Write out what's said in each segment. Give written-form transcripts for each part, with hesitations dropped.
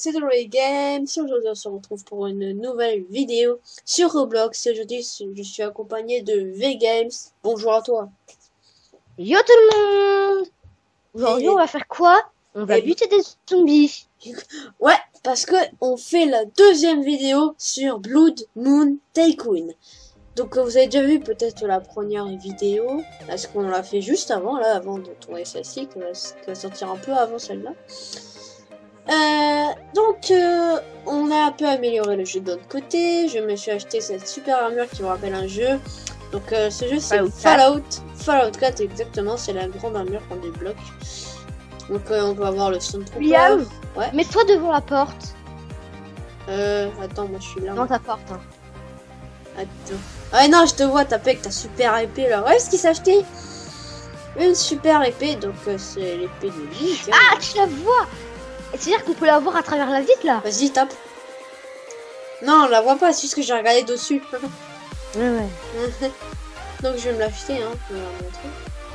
c'est Doroy Games. Aujourd'hui, on se retrouve pour une nouvelle vidéo sur Roblox. Et aujourd'hui, je suis accompagné de V-Games. Bonjour à toi. Yo tout le monde! Aujourd'hui, on va faire quoi? On va buter des zombies. Ouais, parce que on fait la deuxième vidéo sur Blood Moon Tycoon. Donc, vous avez déjà vu peut-être la première vidéo. Est-ce qu'on l'a fait juste avant, là, avant de tourner celle-ci, qui va sortir un peu avant celle-là. On a un peu amélioré le jeu de l'autre côté. Je me suis acheté cette super armure qui me rappelle un jeu. Donc ce jeu c'est Fallout 4 exactement, c'est la grande armure qu'on débloque. Donc on peut avoir le Stormtrooper. Liam, ouais. Mets-toi devant la porte. Attends, moi je suis là. Dans ta porte. Hein. Attends. Ah non, je te vois taper avec ta super épée là. Ouais, ce qu'il s'est acheté une super épée, donc c'est l'épée de Link. Hein. Ah, tu la vois? C'est-à-dire qu'on peut la voir à travers la vitre là? Vas-y, tape. Non, on la voit pas, c'est juste que j'ai regardé dessus. Ouais. Donc je vais me l'acheter, hein, je vais la montrer.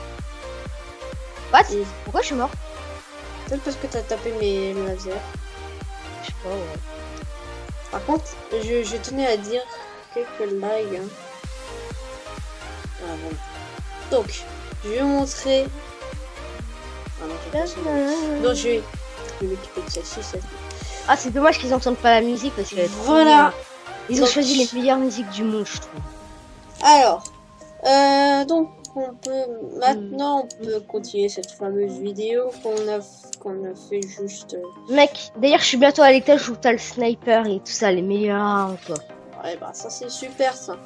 What? Et... Pourquoi je suis mort? Peut-être parce que t'as tapé mes lasers. Je sais pas, ouais. Par contre, je tenais à dire quelques lags. Hein. Ah, voilà. Donc, je vais montrer... Ah non, donc je vais m'équiper de celle-ci. Ah, c'est dommage qu'ils entendent pas la musique parce que... Voilà. Ils ont choisi les meilleures musiques du monde, je trouve. Alors, donc on peut maintenant on peut continuer cette fameuse vidéo qu'on a fait juste. Mec, d'ailleurs je suis bientôt à l'étage où t'as le sniper et tout ça, les meilleures armes quoi. Ouais bah ça c'est super ça.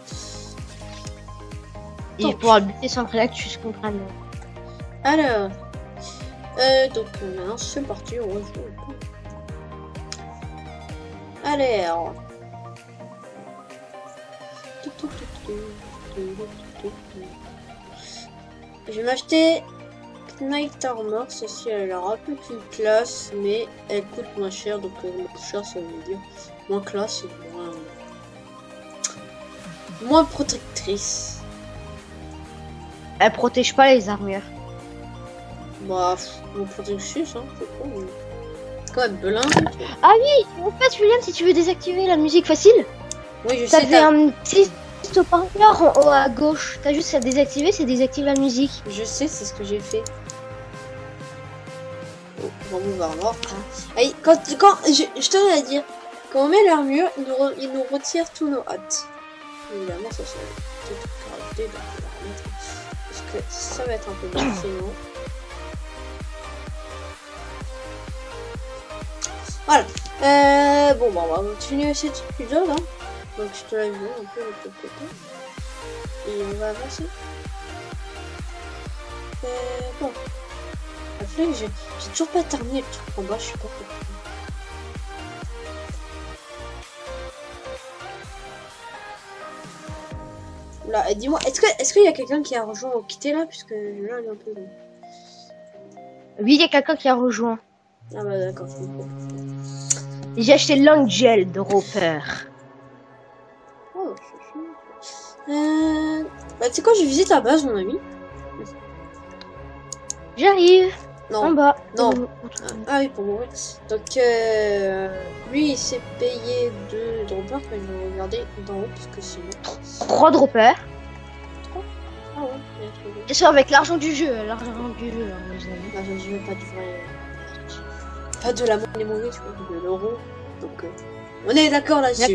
Et donc, pour buter sans rien que tu se comprennes. Alors, donc maintenant c'est parti, on va jouer. Alors. Je vais m'acheter Knight Armor, celle-ci elle a l'air un peu plus classe, mais elle coûte moins cher, donc moins cher ça veut dire moins classe et moins protectrice. Elle protège pas les armures. Bah, moins protectrice, hein, c'est quoi, mais... c'est quand même belin. Ah oui, en fait William, si tu veux désactiver la musique facile, oui, je sais. T'avais un petit haut-parleur en haut à gauche. T'as juste à désactiver, c'est désactive la musique. Je sais, c'est ce que j'ai fait. Oh, on va voir. Allez, quand je tenais à dire, quand on met l'armure, il nous retire tous nos hâtes. Évidemment, ça c'est toute caractère de la remettre. Parce que ça va être un peu bien sinon. Voilà. Bon, bah, on va continuer cet épisode. Hein. Donc, je te la joue un peu de l'autre côté. Et on va avancer. Bon. Après, j'ai toujours pas terminé le truc en bas, je sais pas pourquoi. Là, dis-moi, est-ce qu'il y a quelqu'un qui a rejoint au quitté là, puisque là, il est un peu long. Oui, il y a quelqu'un qui a rejoint. Ah bah d'accord. J'ai acheté l'Angel de Roper. Oh, bah tu sais quoi, je visite la base, mon ami. J'arrive. Non. En bas. Non. Ah oui, pour mourir. Donc, lui, il s'est payé 2 droppers que je vais regarder d'en haut, parce que sinon... 3 droppers. 3 Ah ouais, bien sûr, avec l'argent du jeu. L'argent du jeu, hein, l'argent du jeu, pas du vrai... Pas de la monnaie, tu vois, de l'euro. Donc, on est d'accord là-dessus.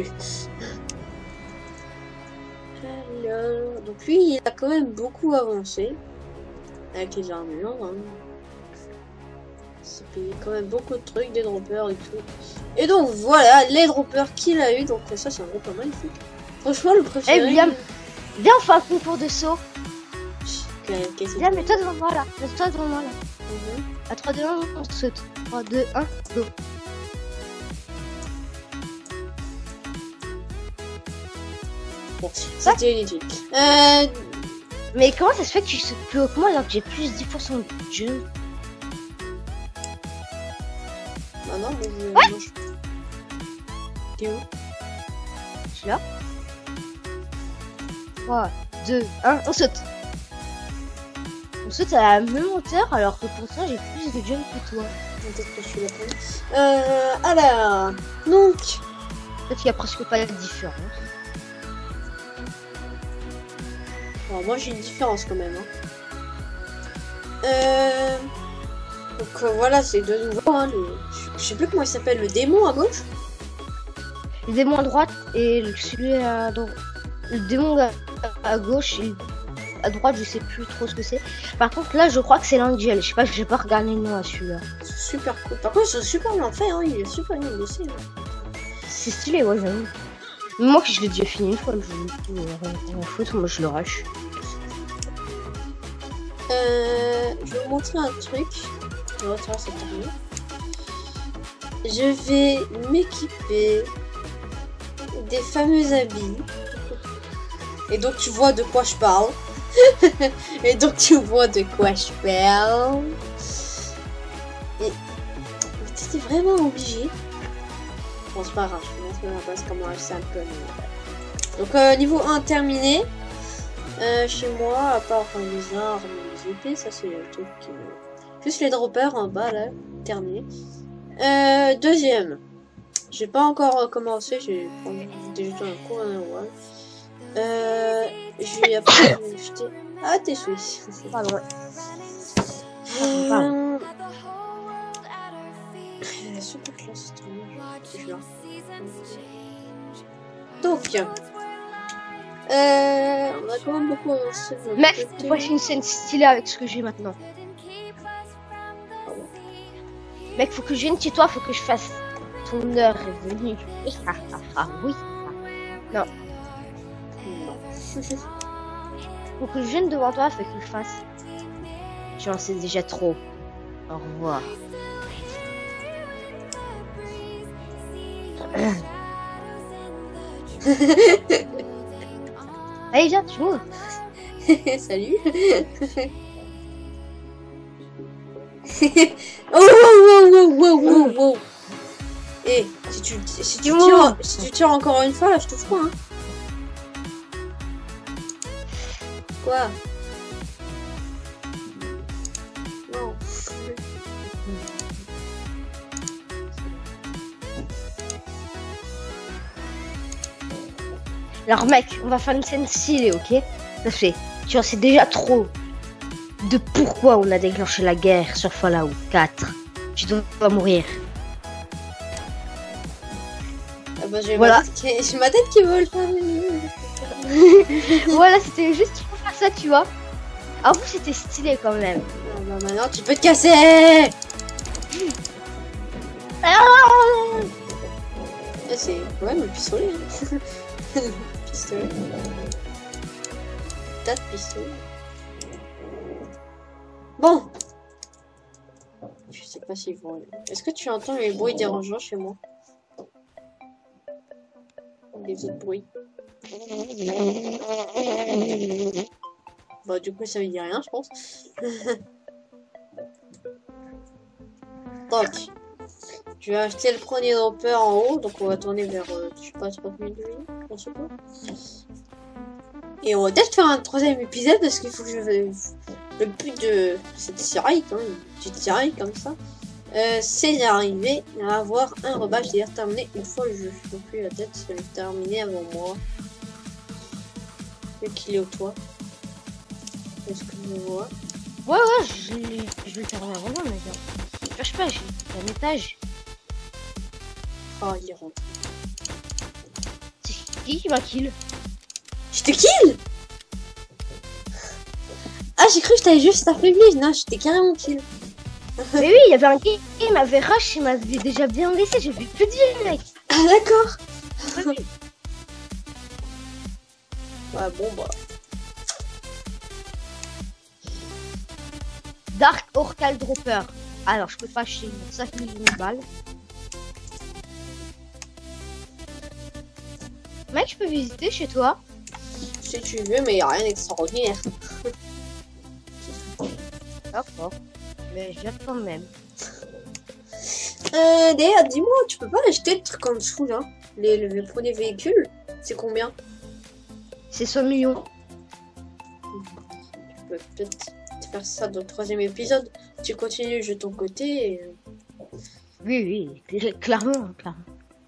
Alors, donc lui, il a quand même beaucoup avancé. Avec les armures, hein. C'est payé quand même beaucoup de trucs, des droppers et tout. Et donc voilà, les droppers qu'il a eu, donc ça c'est un dropper magnifique. Franchement le préféré. Eh William, viens on fait un concours de saut. Viens, mets-toi devant moi là. Mets-toi devant moi là. À 3, 2, 1, on saute. 3, 2, 1, go. Bon, c'était inutile. Mais comment ça se fait que tu sautes plus haut que moi alors que j'ai plus 10% de jeu? Ah non, mais je... T'es où? Je suis là. 3, 2, 1, on saute. On saute à la même hauteur alors que pourtant j'ai plus de jump que toi. Peut-être que je suis la première. Alors, donc... Peut-être qu'il y a presque pas de différence. Alors, moi, j'ai une différence quand même. Donc voilà, c'est de nouveau. Hein, je sais plus comment il s'appelle, le démon à gauche. Le démon à droite et celui à droite. Le démon à gauche et à droite, je sais plus trop ce que c'est. Par contre, là, je crois que c'est l'Angel. Je sais pas, j'ai pas regardé le nom à celui-là. C'est super cool. Par contre, c'est super bien fait. Hein, il est super bien bossé. C'est stylé, ouais, j'avoue. Moi, je l'ai déjà fini une fois le jeu. En foot, moi, je le rush. Je vais vous montrer un truc. On va faire ça terminé. Je vais m'équiper des fameux habits. Et donc tu vois de quoi je parle. Et donc tu vois de quoi je parle. Et t'étais vraiment obligé. Bon, c'est pas grave, je vais montrer la base comment elle s'appelle. Donc niveau 1 terminé. Chez moi, à part les armes et les épées, ça c'est le truc qui... Juste les droppers en bas là, terminé. Deuxième. J'ai pas encore commencé, j'ai déjà un cours en je vais après acheter... Ah, t'es suisse. Pas vrai. Super classe, c'est là. Donc, on a quand même beaucoup avancé. Mec, voici une scène stylée avec ce que j'ai maintenant. Mec, faut que je vienne chez toi, faut que je fasse ton heure est venue. Ah oui. Non. Faut que je vienne devant toi, faut que je fasse. J'en sais déjà trop. Au revoir. Allez, viens, tu m'ouvres. Salut. Oh. Eh, si tu tires encore une fois, là, je te fous, hein. Quoi? Non. Alors mec, on va faire une scène stylée, ok? Ça fait, tu en sais déjà trop de pourquoi on a déclenché la guerre sur Fallout 4. Tu dois mourir. Ah bah, j'ai voilà. ma tête qui vole. Voilà, c'était juste pour faire ça, tu vois. Avoue, c'était stylé quand même. Ah bah maintenant, tu peux te casser. C'est quand même le pistolet. Hein. Pistolet. Tas de pistolet. Bon. Je sais pas s'ils vont... Est-ce que tu entends les bruits dérangeants chez moi? Les autres bruits. Bah du coup ça veut dire rien je pense. Donc. Je vais acheter le premier dropper en haut. Donc on va tourner vers je sais pas 30 minutes. On sait pas. Et on va peut-être faire un troisième épisode parce qu'il faut que je... Le but de cette série, quand même, une petite série comme ça, c'est d'arriver à avoir un rebâche, c'est-à-dire terminer une fois le jeu. Donc lui la tête, c'est le terminer avant moi. Vu qu'il est au toit. Est-ce que je vois? Ouais, je vais le terminer avant moi, mais je sais pas, j'ai un étage. Oh, il est rentré. C'est qui m'a kill? Je te kill? Ah, j'ai cru que je t'avais juste affaibli. Non, je t'ai carrément kill. Mais oui, il y avait un qui m'avait rush, il m'avait déjà bien laissé. J'ai fait que dire, mec. Ah, d'accord. Ouais, bon, bah. Dark Orcal Dropper. Alors, je peux pas acheter 5 millions de balles. Mec, je peux visiter chez toi? Si tu veux, mais il n'y a rien d'extraordinaire. D'accord. Mais je viens quand même. D'ailleurs, dis-moi, tu peux pas acheter le truc en dessous, là? Le premier véhicule? C'est combien? C'est 100 millions. Tu peux peut-être faire ça dans le troisième épisode. Tu continues de ton côté et... Oui, clairement, clairement.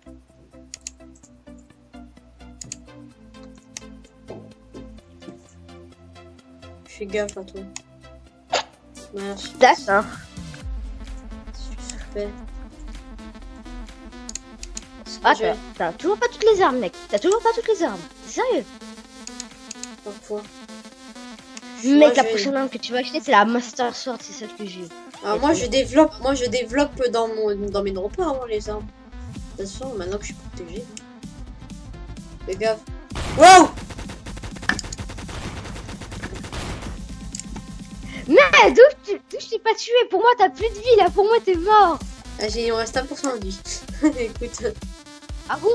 Fais gaffe à toi. Merci. D'accord. Super. Ah, t'as toujours pas toutes les armes, mec. T'as toujours pas toutes les armes. C'est sérieux? Pourquoi? Mec, la prochaine arme que tu vas acheter, c'est la Master Sword, c'est celle que j'ai. Alors moi je développe dans mes drops les armes. De toute façon, maintenant que je suis protégé. Fais gaffe. Wow! Mais d'où je t'ai pas tué? Pour moi, t'as plus de vie là. Pour moi, t'es mort. Ah, il me reste 1% de vie. Écoute. Ah bon?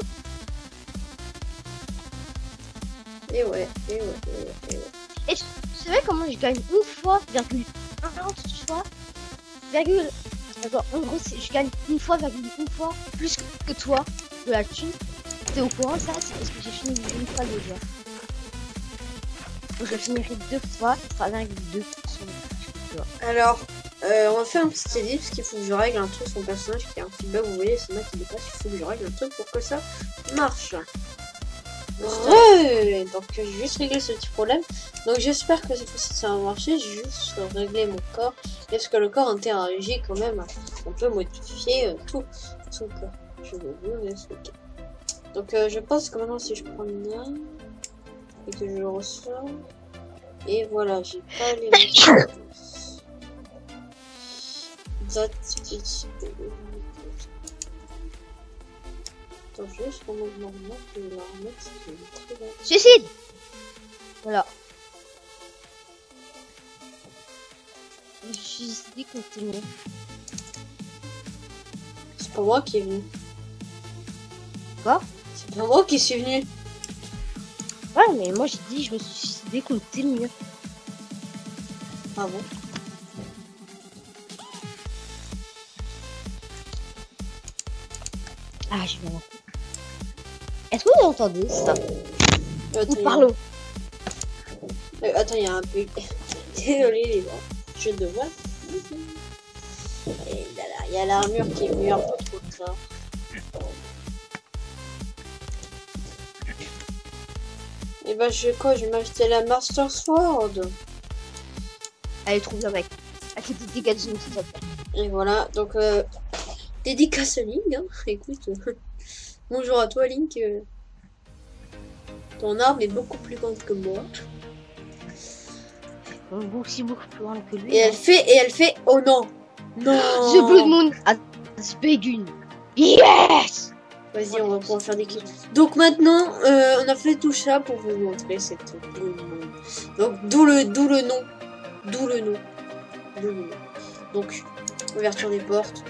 Et ouais. Et tu savais comment je gagne une fois, virgule 1 fois, virgule. D'accord, en gros, je gagne une fois, plus que toi de la thune. T'es au courant ça? C'est parce que j'ai fini une fois déjà. Donc je finirai 2 fois, 3,2%. Alors, on va faire un petit edit parce qu'il faut que je règle un truc sur mon personnage qui a un petit bug. Vous voyez, c'est moi qui dépasse. Il faut que je règle un truc pour que ça marche. Donc j'ai juste réglé ce petit problème. Donc j'espère que cette fois-ci ça va marcher. J'ai juste réglé mon corps. Est-ce que le corps interagit quand même? On peut modifier tout son corps. Je vais vous expliquer. Donc je pense que maintenant si je prends une arme et que je le ressors, et voilà, j'ai pas les Attends, juste pour mon moment que la remettre, c'est très bien. Suicide! Voilà. Je suis dit continuer. C'est pas moi qui est venu. Quoi? C'est pas moi qui suis venu. Ouais, mais moi j'ai dit je me suis suicidé continue. Ah bon? Ah, je viens. Est-ce que vous entendez ça? Nous parlons. Attends, il y a un bug. Désolé les gars. Je devrais. Et il y a l'armure qui est venue un peu trop tard. Et bah je vais m'acheter la Master Sword. Allez, trouve le mec. Avec les petites dégâts de zone, ça fait. Et voilà, donc dédicace à Link, hein. Écoute, bonjour à toi Link. Ton arme est beaucoup plus grande que moi. Aussi beaucoup plus grande que lui. Et elle fait, oh non, non. The Blood Moon has begun. Yes. Vas-y, on va pouvoir faire des kills. Donc maintenant, on a fait tout ça pour vous montrer cette Blood Moon. Donc d'où le nom. Donc ouverture des portes.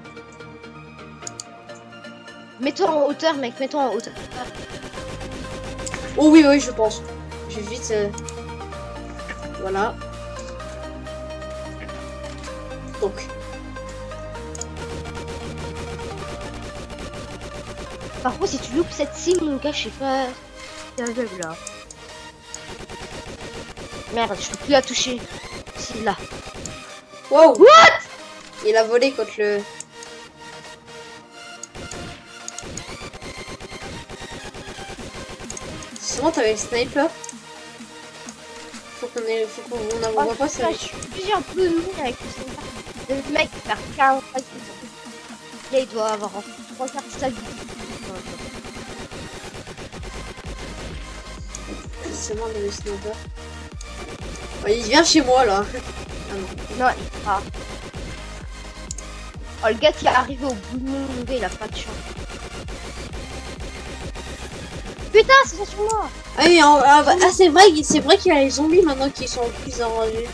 Mets-toi en hauteur, mec, mets-toi en hauteur. Oh oui, je pense. Je vais vite. Voilà. Donc. Par contre, si tu loupes cette cible, mon gars, je sais pas. T'es aveugle là. Merde, je peux plus la toucher. Si, là. Wow! What? Il a volé contre le. Sinon, t'avais le sniper. Faut qu'on n'envoie pas ça. Je suis un peu nul avec le sniper. Le mec faire 40 là, il doit avoir 3 quarts de sa vie. C'est moi le sniper. Oh, il vient chez moi là. Ah non. Non, il part. Oh, le gars qui est arrivé au bout de mon gars, il a pas de chance. Putain, c'est ça sur moi. Ah oui, c'est vrai qu'il y a les zombies maintenant qui sont plus enragés.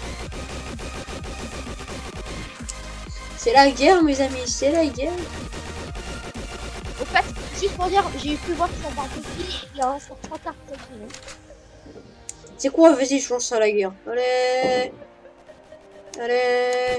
C'est la guerre, mes amis, c'est la guerre. Au fait, juste pour dire, j'ai pu voir que ça part de qui, il y a 3 quarts de sa vie. C'est quoi? Vas-y, je lance à la guerre. Allez. Allez.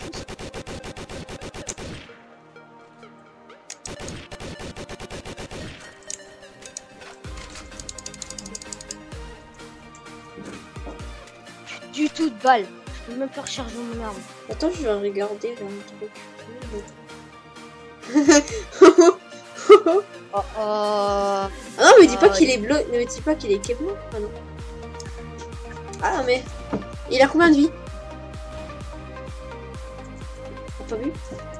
Du tout de balle. Je peux même pas recharger mon arme. Attends, je vais regarder là, un truc. Ah non, mais dis pas qu'il est bleu. Ne me dis pas qu'il est Keblo. Ah non. Ah non, mais. Il a combien de vie? T'as pas vu?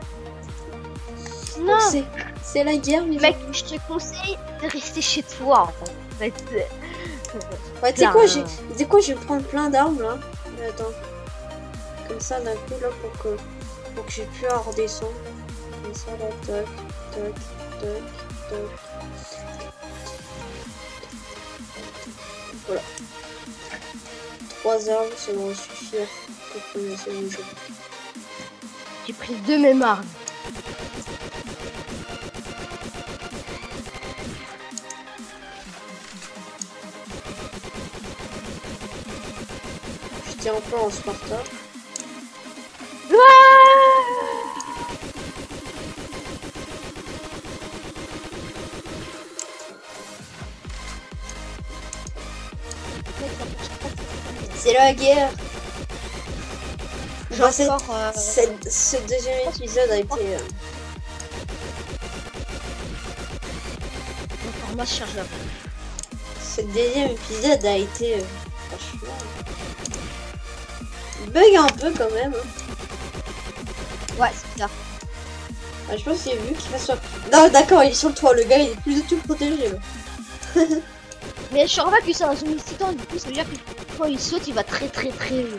Non, c'est la guerre, mais mec, je te conseille de rester chez toi. En fait. Ouais, tu sais quoi, je vais prendre plein d'armes là. Attends. Comme ça d'un coup là pour que j'ai pu à redescendre. Comme ça là, toc, toc, toc, toc. Voilà. 3 armes, ça va suffire pour commencer le jeu. J'ai pris 2 mémoires. Je tiens un peu en Sparta. C'est la guerre. J'ai encore, ce deuxième épisode a été... Encore moi je charge là. Ce deuxième épisode a été... franchement... bug un peu quand même. Ouais, c'est ça. Ah, je pense qu'il a vu qu'il fasse... Non, d'accord, il est sur le toit. Le gars, il est plus du tout protégé. Là. Mais je rappelle que c'est un zombie excitant, du coup ça veut dire que quand il saute, il va très haut.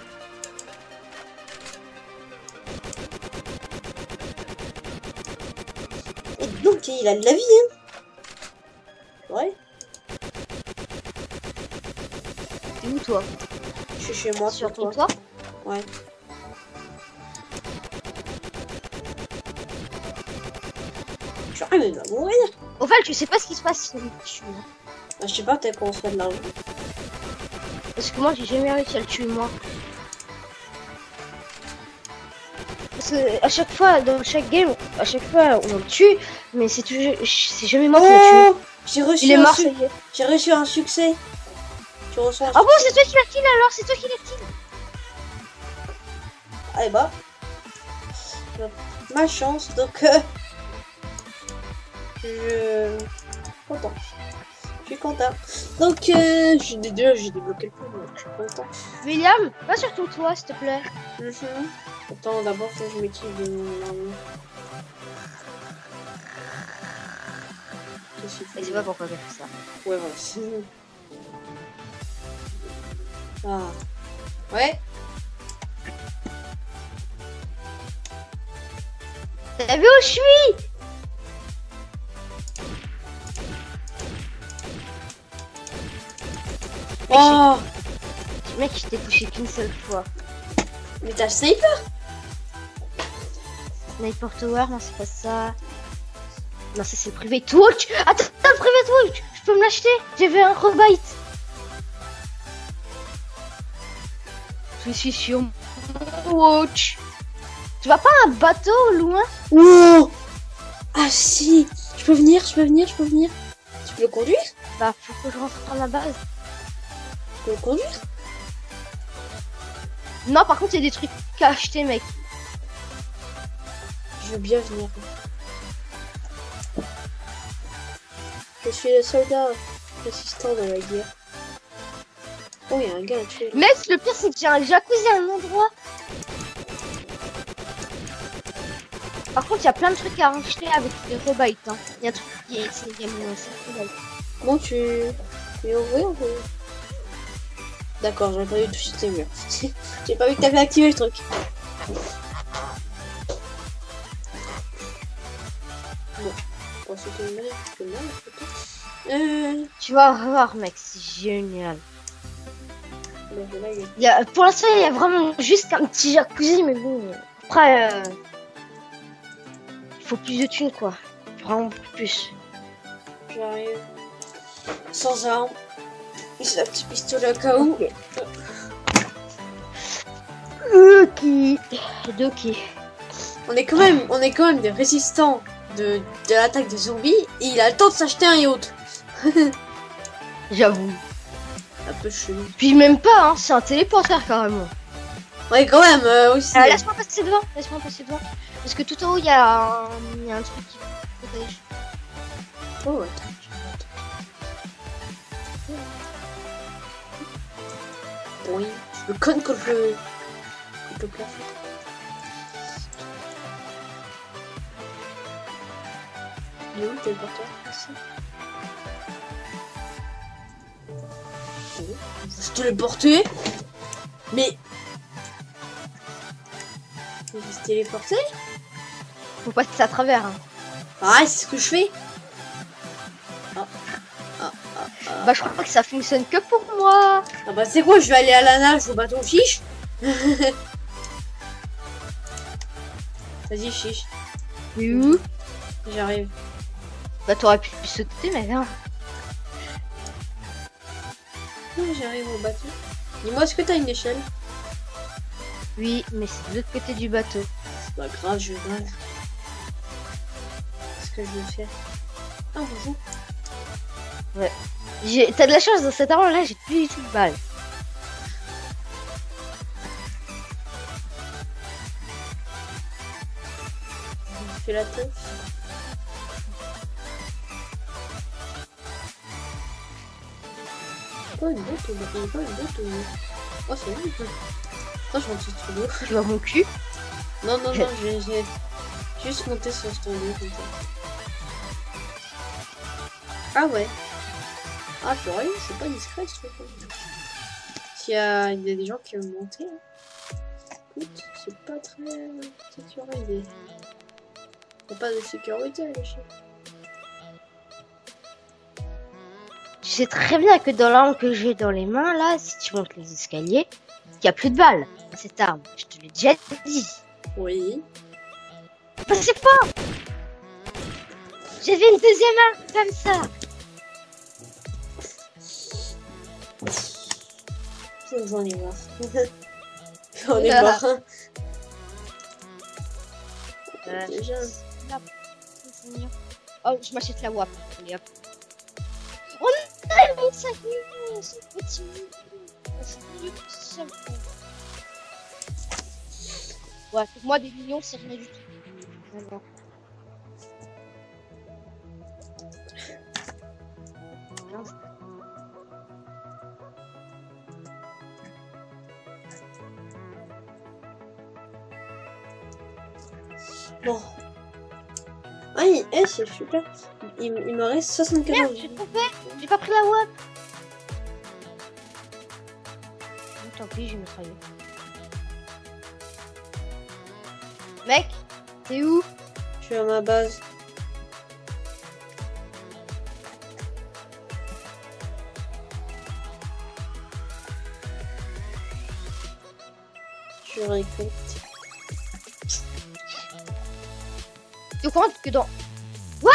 Et donc, il a de la vie, hein. Ouais. T'es où toi? Je suis chez moi, sur ton toit. Ouais. Genre, mais il va mourir. Au fait, tu sais pas ce qui se passe si on le tue. Hein. Bah, je sais pas, peut-être qu'on se fait de l'argent. Parce que moi, j'ai jamais réussi à le tuer, moi. Parce que à chaque fois, dans chaque game, à chaque fois, on le tue, mais c'est toujours, c'est jamais moi qui l'a tué. J'ai reçu Il est mort, j'ai reçu un succès. Tu reçois un Ah bon, c'est toi qui l'as kill alors, c'est toi qui l'as kill. Ah, et bah. Ma chance, donc je... content. Je suis content. Donc j'ai débloqué le coup, donc je suis content. William, va sur ton toit, s'il te plaît. Attends, d'abord faut que je m'équipe de mon arme. Et c'est pas pourquoi j'ai fait ça. Ouais, voilà. Ah. Ouais. T'as vu où je suis? Oh, Mec, je t'ai touché qu'une seule fois. mais t'as le sniper? Sniper Tower, non, c'est pas ça. Non, ça c'est le Private Watch. Attends, le Private Watch, je peux me l'acheter. J'ai vu un rebite. Je suis sur mon Watch. Tu vois pas un bateau au loin? Oh. Ah si, je peux venir. Tu peux le conduire? Bah, faut que je rentre dans la base. Tu peux le conduire? Non, par contre, il y a des trucs à acheter, mec. Je veux bien venir. Je suis le soldat résistant de la guerre. Oh, il y a un gars à tuer. Mec, le pire, c'est que j'ai un jacuzzi à un endroit. Par contre, il y a plein de trucs à acheter avec les rebites. Hein. Il y a un truc qui est... C'est Comment tu es ouvert ou... D'accord, j'aurais pas dû toucher tes murs. J'ai pas vu que t'avais activé le truc. Bon, je pense que c'est mal. Tu vas voir, mec, c'est génial. Là, Pour l'instant, il y a vraiment juste un petit jacuzzi, mais bon. Après, il faut plus de thunes, quoi. Vraiment plus. j'arrive. Sans arme. C'est un petit pistolet au cas où. Ok. On est quand même des résistants de l'attaque des zombies et il a le temps de s'acheter un yacht. J'avoue. Un peu chelou. Puis même pas, hein, c'est un téléporteur carrément. Ouais, quand même aussi. Laisse-moi passer devant. Parce que tout en haut, il y a un truc qui protège. Oh, attends. Oui, je me conne contre le plafond. Il est où le téléporteur? Ici. Oh, je vais téléporter. Mais... Je vais se téléporter? Faut passer à travers. Hein. Ah, c'est ce que je fais. Bah je crois que ça fonctionne que pour moi. Ah bah c'est quoi, je vais aller à la nage au bâton fiche. Vas-y, chiche. Mais où? J'arrive. Bah t'aurais pu sauter, mais non. Non, j'arrive au bateau. Dis-moi, est-ce que t'as une échelle? Oui, mais c'est de l'autre côté du bateau. C'est pas grave, je nage. Qu'est-ce que je vais faire? Ah, bonjour. Ouais. T'as de la chance dans cet arbre là, j'ai plus du tout de balles. Je fais la tête. Pas une botte, pas une botte. Oh, c'est bon. Attends, je monte sur l'eau. Tu vois mon cul? Non, non, non, j'ai juste monté sur ce tonneau comme ça. Ah ouais. Ah purée, c'est pas discret ce truc. S'il y a des gens qui veulent monter, écoute, c'est pas très sécurisé. Y'a pas de sécurité à l'échelle. Tu sais très bien que dans l'arme que j'ai dans les mains là, si tu montes les escaliers, il y a plus de balles. Cette arme, je te l'ai déjà dit. Oui. Passez pas. J'avais une deuxième arme comme ça. J'en ai marre. J'en ai marre. Déjà. Oh, je m'achète la WAP. Allez, hop. On a 25 millions, ce petit million. Ouais, pour moi, des millions, c'est rien du tout. Vraiment. Bon. Ah, c'est super. Il me reste 74. Merde, j'ai trompé. J'ai pas pris la WAP. Tant pis, je vais me trahir. Mec, t'es où? Je suis à ma base. Je récolte. Tu crois que dans... What?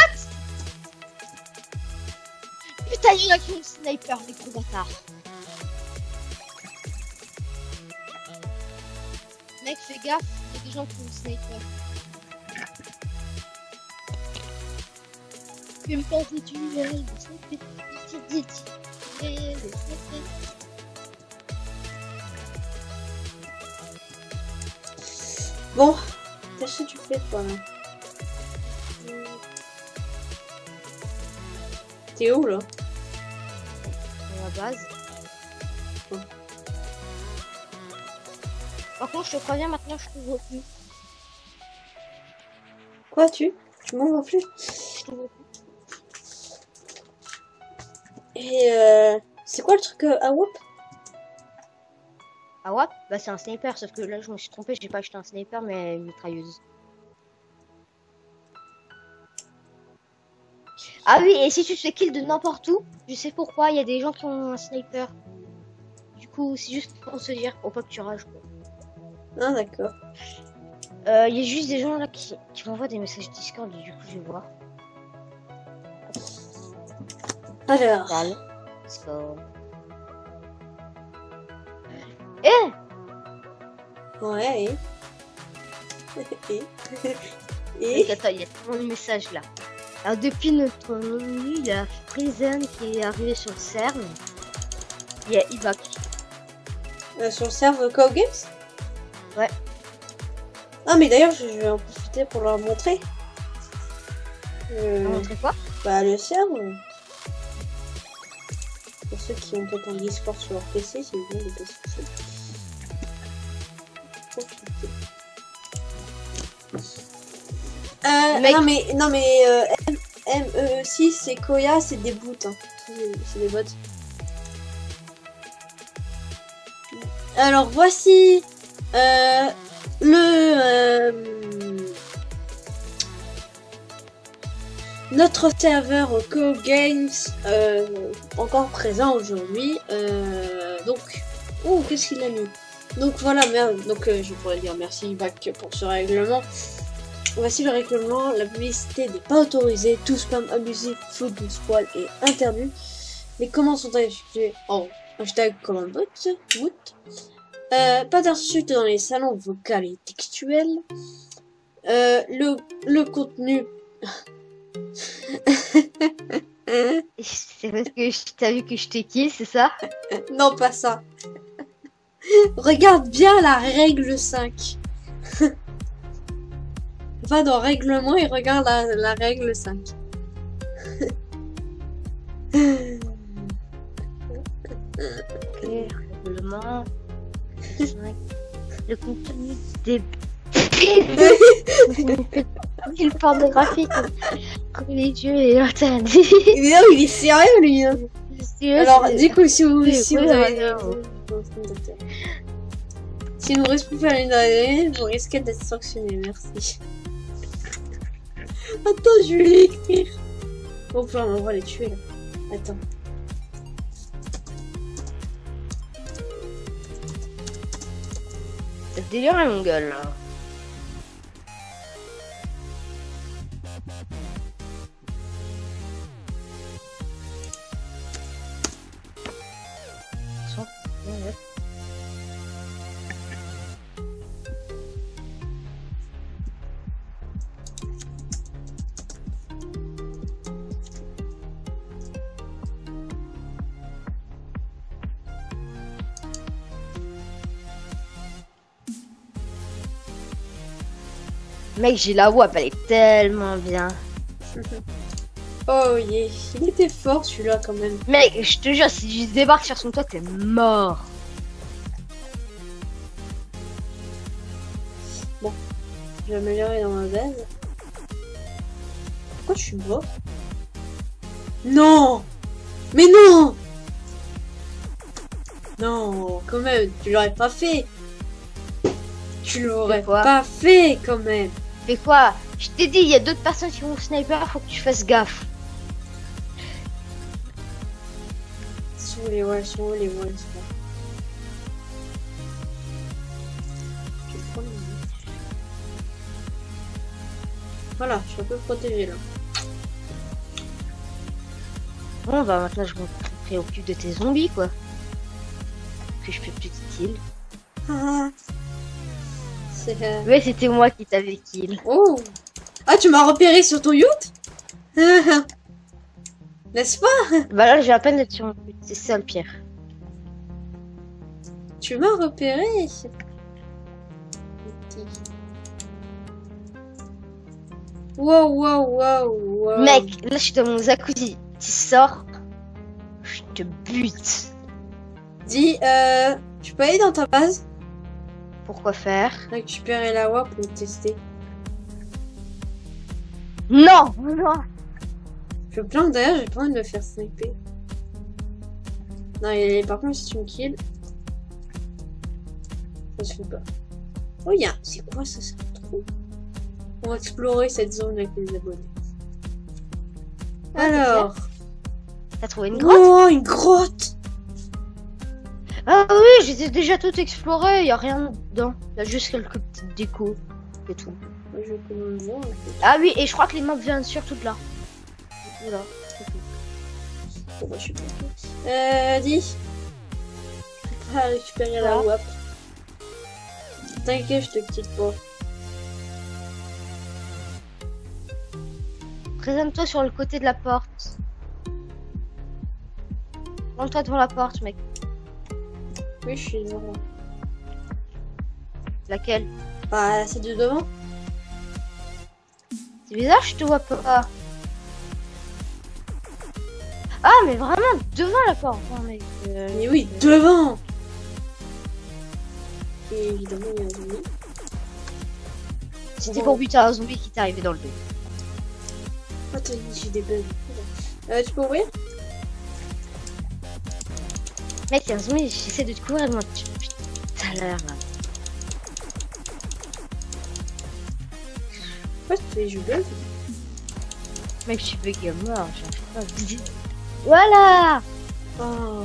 Putain, il y en a qui ont le sniper, les gros bâtards. Mec, fais gaffe, il y a des gens qui ont le sniper. Tu me penses des tunnels, Bon, qu'est-ce que tu fais toi là? T'es où là? Dans la base. Oh. Par contre, je te préviens, maintenant je t'ouvre plus. Quoi tu m'ouvres plus? Je t'ouvre plus. Et c'est quoi le truc à WAP? Ah ouais? Bah c'est un sniper, sauf que là je me suis trompé, j'ai pas acheté un sniper mais une mitrailleuse. Ah oui, et si tu te fais kill de n'importe où, je sais pourquoi, il y a des gens qui ont un sniper. Du coup, c'est juste pour se dire, pour pas que tu rages quoi. Ah d'accord. Il y a juste des gens là qui m'envoient des messages Discord et du coup je vais voir. Alors. Discord. Eh! Ouais. Et... Attends, il y a tellement de messages là. Alors depuis notre nuit, il y a Prison qui est arrivé sur le serve. Il y a Ivac. Sur le serveur Call Games? Ouais. Ah mais d'ailleurs je vais en profiter profiter pour leur montrer. Montrer quoi? Bah, le serveur. Pour ceux qui ont peut-être un Discord sur leur PC, c'est bien de PC. Non mais ME6 c'est Koya, c'est des boots, hein. C'est des bots. Alors voici notre serveur Co Games encore présent aujourd'hui. Donc, oh, qu'est-ce qu'il a mis? Donc voilà, donc je pourrais dire merci Bac pour ce règlement. Voici le règlement. La publicité n'est pas autorisée. Tout spam abusif, foot de spoil est interdit. Les commandes sont effectuées en hashtag command bot. Pas d'insultes dans les salons vocaux et textuels. Le contenu. C'est parce que t'as vu que je t'ai kill, c'est ça? Non, pas ça. Regarde bien la règle 5. Va dans règlement et regarde la règle 5. Ok, règlement 5. Le contenu des il pornographique religieux et interdit. Mais non, il est sérieux lui, hein. Alors du coup si vous si nous respectez à l'une vous risquez d'être sanctionné, merci. Attends, je vais l'écrire. Oh putain, on va les tuer là. Attends. C'est délire mon gars là. Mec, j'ai la WAP, elle est tellement bien. Oh yeah, il était fort celui-là quand même. Mec, je te jure, si je débarque sur son toit, t'es mort. Bon, je vais améliorer dans ma base. Pourquoi je suis mort? Non! Mais non! Non, quand même, tu l'aurais pas fait. Tu l'aurais pas fait quand même. Fais quoi? Je t'ai dit, il y a d'autres personnes qui vont sniper, faut que tu fasses gaffe. Sont les walls, sont les walls. Voilà, je suis un peu protégé là. Bon, bah maintenant je me préoccupe de tes zombies quoi. Que je fais plus de kill. Ouais, c'était moi qui t'avais kill. Oh! Ah, tu m'as repéré sur ton yacht? N'est-ce pas? Bah là, j'ai à peine d'être sur mon but, c'est ça le pire. Tu m'as repéré? Wow. Mec, là je suis dans mon jacuzzi. Tu sors, je te bute. Dis, tu peux aller dans ta base? Pourquoi faire? Récupérer la WAP pour tester. Non! Je planque d'ailleurs, j'ai pas envie de me faire sniper. Non, et par contre, si tu me kills, ça se fait pas. Oh, c'est quoi ça? C'est trop. On va explorer cette zone avec les abonnés. Alors. T'as trouvé une grotte? Oh, une grotte! Ah oui, j'ai déjà tout exploré, y a rien dedans. Y a juste quelques petites décos et tout. Je vais quand même voir, en fait. Ah oui, et je crois que les mobs viennent surtout de là. Voilà. Bon, bah, je suis pas. Dis. Je vais pas récupérer la WAP. T'inquiète, je te quitte pas. Présente-toi sur le côté de la porte. Prends-toi devant la porte, mec. Oui, je suis devant. Laquelle? Bah, c'est de devant. C'est bizarre, je te vois pas. Ah, mais vraiment devant la porte. Non, mec. Mais oui, devant. Et évidemment, il y a un zombie. C'était pour buter un zombie qui t'est arrivé dans le dos. Attends, j'ai des bugs. Tu peux ouvrir? Mec, il y a un zombie, j'essaie de te couvrir, moi. Putain, à l'heure là. Pourquoi tu fais je bug? Mec, je suis bugué à mort, j'arrive pas à bouger. Voilà! Oh.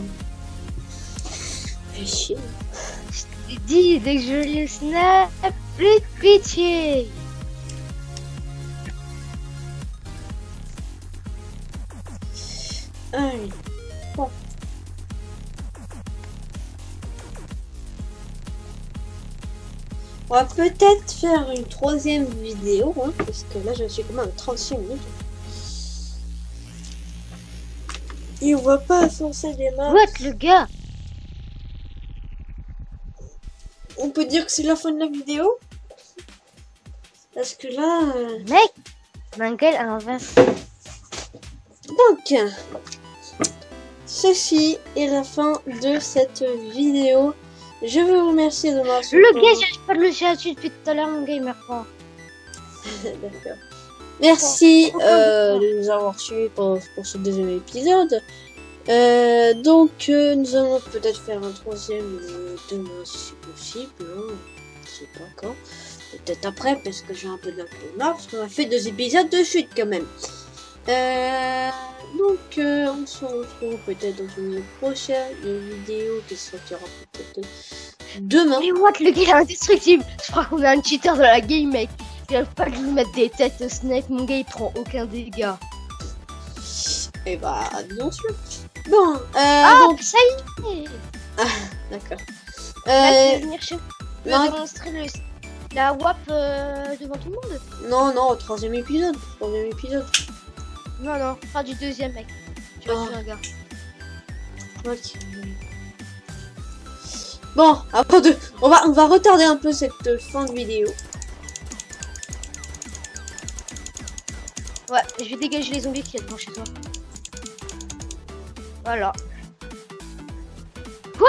Fais chier. Je t'ai dit, dès que je lis le snap, plus de pitié! Allez. Bon. On va peut-être faire une troisième vidéo, hein, parce que là je suis quand même à 36 minutes. Et on va pas forcer des mains. What, le gars? On peut dire que c'est la fin de la vidéo. Parce que là... Mec! Mangal à l'inverse. Donc, ceci est la fin de cette vidéo. Je vous remercie de m'avoir suivi. Le gars, j'arrive pas de le chercher depuis tout à l'heure, mon gars, il meurt pas. D'accord. Merci de nous avoir suivis pour ce deuxième épisode. Donc, nous allons peut-être faire un troisième demain si c'est possible. Hein. Je sais pas quand. Peut-être après, parce que j'ai un peu de la flemme, parce qu'on a fait 2 épisodes de suite quand même. Donc, on se retrouve peut-être dans une prochaine vidéo qui sortira peut-être demain. Mais what, le gars, il est indestructible. Je crois qu'on a un cheater de la game, mec. Il a pas de lui mettre des têtes au snipe, mon gars, il prend aucun dégât. Et bah, bien sûr. Bon, donc... ça y est. Ah, d'accord. Là, tu veux venir chez non. démontrer la WAP devant tout le monde? Non, non, troisième épisode. Non, non, pas du deuxième, mec. Tu vas tuer un gars. Ok. Bon, après on va retarder un peu cette fin de vidéo. Ouais, je vais dégager les zombies qui y a devant chez toi. Voilà. Quoi?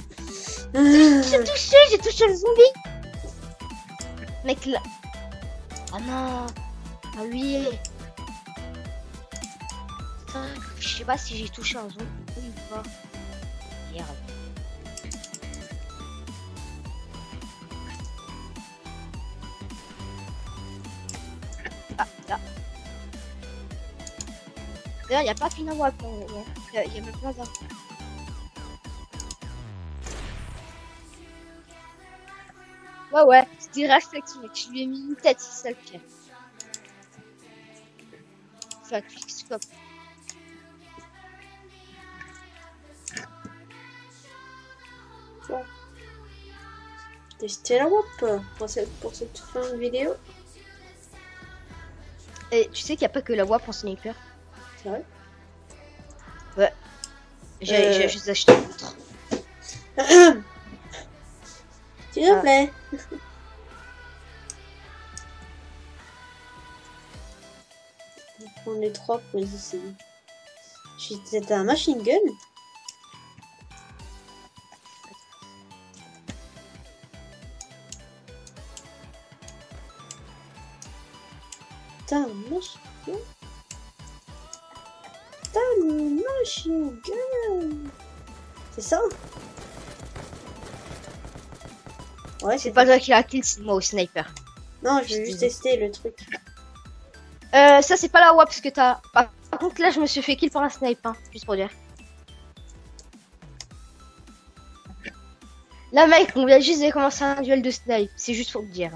J'ai touché le zombie. Mec, là. Ah non. Ah oui. Putain, je sais pas si j'ai touché un zombie ou pas. Merde. Ah, là. D'ailleurs, il n'y a pas qu'une WAP. Il y a même plein d'infos. Ouais, c'est des réflexes, mec. Je lui ai mis une tête, c'est ça le pire. Enfin, quickscope. Bon. C'était la WAP pour cette fin de vidéo. Et tu sais qu'il n'y a pas que la WAP en sniper. C'est vrai? Ouais. J'ai juste acheté l'autre. S'il te plaît. On est 3 pour les essayer. C'était un machine gun. T'as un machine gun. T'as une machine gun. C'est ça? Ouais, C'est pas toi qui a kill, c'est moi au sniper. Non, je vais juste tester le truc. Ça c'est pas la WAP parce que t'as... Par contre là je me suis fait kill par un snipe, hein, juste pour dire. Là mec, on vient juste de commencer un duel de snipe, c'est juste pour te dire. Hein.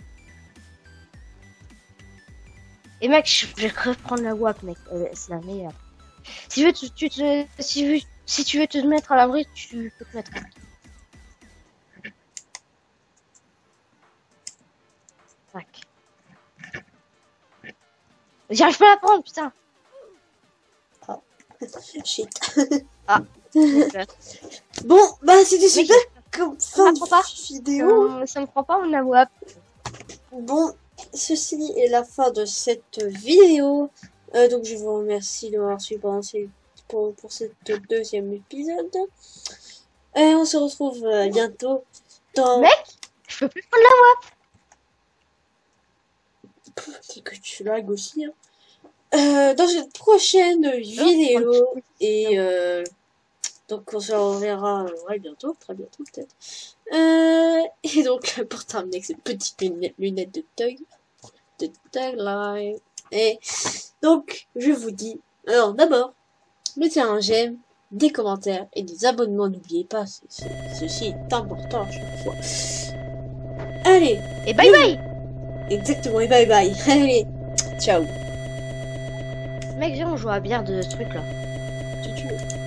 Et mec, je vais reprendre la WAP mec, c'est la meilleure. Si tu veux te mettre à l'abri, tu peux te mettre. Tac. J'arrive pas à la prendre, putain. Oh. Shit. Ah. Bon, bah c'était super comme fin de vidéo. Ça me prend pas, on a WAP. Bon, ceci est la fin de cette vidéo. Donc je vous remercie de m'avoir suivi pour cette deuxième épisode. Et on se retrouve bientôt dans... Mec, je peux plus prendre la que tu lagues aussi. Hein. Dans une prochaine vidéo. Et donc on se reverra bientôt, très bientôt peut-être. Et donc pour terminer avec ces petites lunettes de Tug Live. Et donc je vous dis, alors d'abord, mettez un j'aime, des commentaires et des abonnements, n'oubliez pas, ceci est important à chaque fois. Allez, et bye bye. Exactement, et bye bye. Allez, ciao. Mec, viens, on joue à bière de ce truc là. Si tu veux.